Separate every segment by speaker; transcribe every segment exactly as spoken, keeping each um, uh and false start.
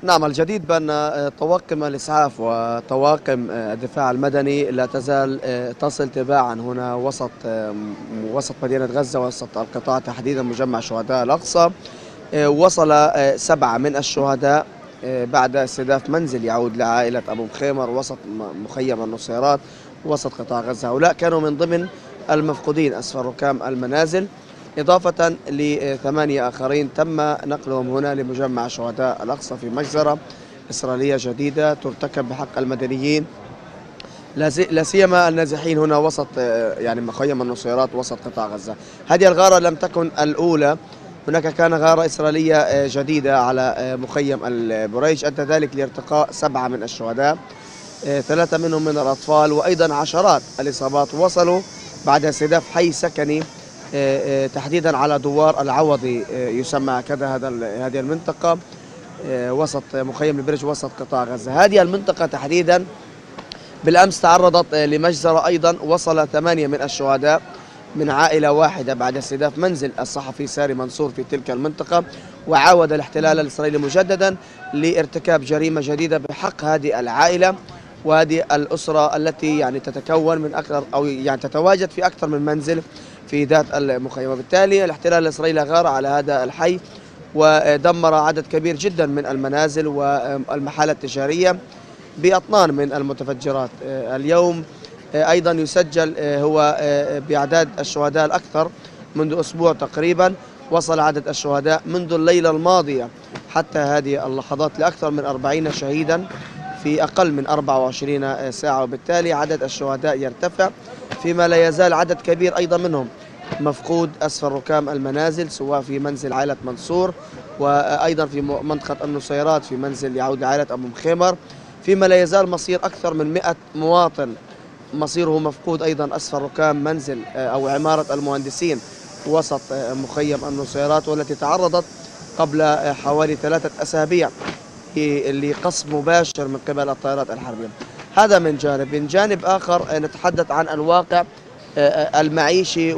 Speaker 1: نعم، الجديد بأن طواقم الإسعاف وطواقم الدفاع المدني لا تزال تصل تباعا هنا وسط وسط مدينة غزة، وسط القطاع تحديدا مجمع شهداء الأقصى. وصل سبعة من الشهداء بعد استهداف منزل يعود لعائلة أبو مخيمر وسط مخيم النصيرات وسط قطاع غزة. هؤلاء كانوا من ضمن المفقودين أسفل ركام المنازل، إضافة لثمانية آخرين تم نقلهم هنا لمجمع شهداء الأقصى في مجزرة إسرائيلية جديدة ترتكب بحق المدنيين، لا سيما النازحين هنا وسط يعني مخيم النصيرات وسط قطاع غزة. هذه الغارة لم تكن الأولى، هناك كان غارة إسرائيلية جديدة على مخيم البريج أدى ذلك لارتقاء سبعة من الشهداء، ثلاثة منهم من الأطفال، وأيضا عشرات الإصابات وصلوا بعد استهداف حي سكني تحديدا على دوار العوضي يسمى هكذا هذا هذه المنطقة وسط مخيم البرج وسط قطاع غزة. هذه المنطقة تحديدا بالأمس تعرضت لمجزرة أيضا، وصل ثمانية من الشهداء من عائلة واحدة بعد استهداف منزل الصحفي ساري منصور في تلك المنطقة، وعاود الاحتلال الإسرائيلي مجددا لارتكاب جريمة جديدة بحق هذه العائلة وهذه الأسرة التي يعني تتكون من أكثر أو يعني تتواجد في أكثر من منزل في ذات المخيم. وبالتالي الاحتلال الإسرائيلي غار على هذا الحي ودمر عدد كبير جدا من المنازل والمحالات التجارية بأطنان من المتفجرات. اليوم أيضا يسجل هو بأعداد الشهداء الأكثر منذ أسبوع تقريبا، وصل عدد الشهداء منذ الليلة الماضية حتى هذه اللحظات لأكثر من أربعين شهيدا في أقل من أربع وعشرين ساعة، وبالتالي عدد الشهداء يرتفع، فيما لا يزال عدد كبير أيضا منهم مفقود أسفل ركام المنازل، سواء في منزل عائلة منصور وأيضا في منطقة النصيرات في منزل يعود لعائلة أبو مخيمر، فيما لا يزال مصير أكثر من مئة مواطن مصيره مفقود أيضا أسفل ركام منزل أو عمارة المهندسين وسط مخيم النصيرات، والتي تعرضت قبل حوالي ثلاثة أسابيع لقصف مباشر من قبل الطائرات الحربية. هذا من جانب. من جانب آخر نتحدث عن الواقع المعيشي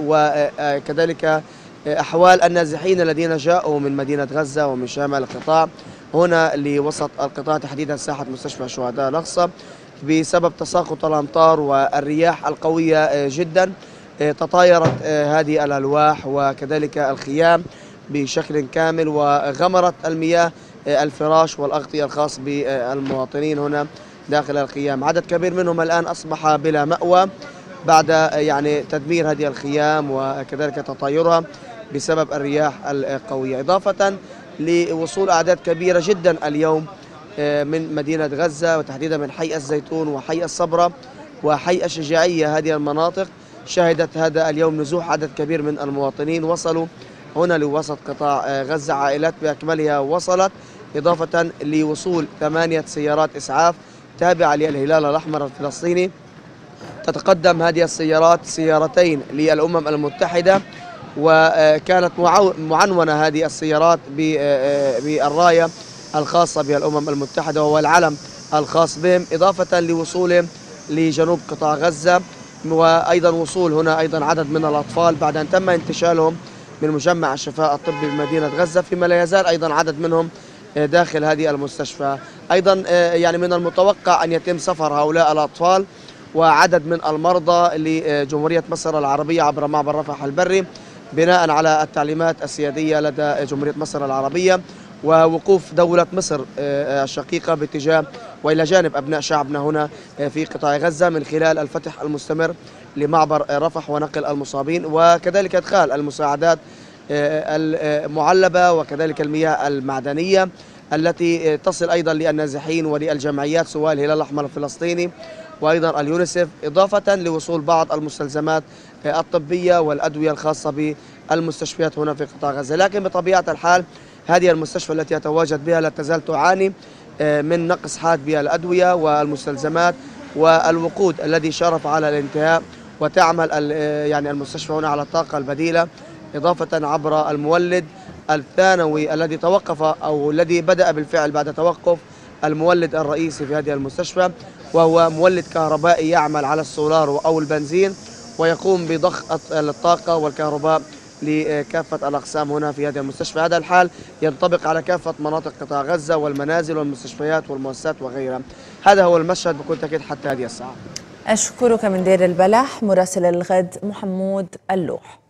Speaker 1: وكذلك أحوال النازحين الذين جاءوا من مدينة غزة ومن شمال القطاع هنا لوسط القطاع تحديدا ساحة مستشفى شهداء الأقصى بسبب تساقط الأمطار والرياح القوية جدا. تطايرت هذه الألواح وكذلك الخيام بشكل كامل، وغمرت المياه الفراش والأغطية الخاص بالمواطنين هنا داخل الخيام. عدد كبير منهم الآن أصبح بلا مأوى بعد يعني تدمير هذه الخيام وكذلك تطايرها بسبب الرياح القوية، إضافة لوصول أعداد كبيرة جدا اليوم من مدينة غزة وتحديدا من حي الزيتون وحي الصبرة وحي الشجاعية. هذه المناطق شهدت هذا اليوم نزوح عدد كبير من المواطنين وصلوا هنا لوسط قطاع غزة، عائلات بأكملها وصلت، إضافة لوصول ثمانية سيارات إسعاف تابعة للهلال الأحمر الفلسطيني. تتقدم هذه السيارات سيارتين للأمم المتحدة، وكانت معنونة هذه السيارات بالراية الخاصة بالأمم المتحدة وهو العلم الخاص بهم، إضافة لوصولهم لجنوب قطاع غزة، وأيضا وصول هنا أيضا عدد من الأطفال بعد أن تم انتشالهم من مجمع الشفاء الطبي بمدينة غزة، فيما لا يزال أيضا عدد منهم داخل هذه المستشفى. أيضا يعني من المتوقع أن يتم سفر هؤلاء الأطفال وعدد من المرضى لجمهورية مصر العربية عبر معبر رفح البري بناء على التعليمات السيادية لدى جمهورية مصر العربية، ووقوف دولة مصر الشقيقة باتجاه وإلى جانب أبناء شعبنا هنا في قطاع غزة من خلال الفتح المستمر لمعبر رفح ونقل المصابين، وكذلك إدخال المساعدات المعلبة وكذلك المياه المعدنية التي تصل أيضا للنازحين وللجمعيات سواء الهلال الأحمر الفلسطيني وأيضا اليونيسف، إضافة لوصول بعض المستلزمات الطبية والأدوية الخاصة بالمستشفيات هنا في قطاع غزة. لكن بطبيعة الحال هذه المستشفى التي يتواجد بها لا تزال تعاني من نقص حاد بالأدوية والمستلزمات والوقود الذي شرف على الانتهاء، وتعمل يعني المستشفى هنا على الطاقة البديلة، إضافة عبر المولد الثانوي الذي توقف أو الذي بدأ بالفعل بعد توقف المولد الرئيسي في هذه المستشفى، وهو مولد كهربائي يعمل على السولار أو البنزين ويقوم بضخ الطاقة والكهرباء لكافة الأقسام هنا في هذه المستشفى. هذا الحال ينطبق على كافة مناطق قطاع غزة والمنازل والمستشفيات والمؤسسات وغيرها. هذا هو المشهد بكل تأكيد حتى هذه الساعة.
Speaker 2: أشكرك من دير البلح مراسل الغد محمود اللوح.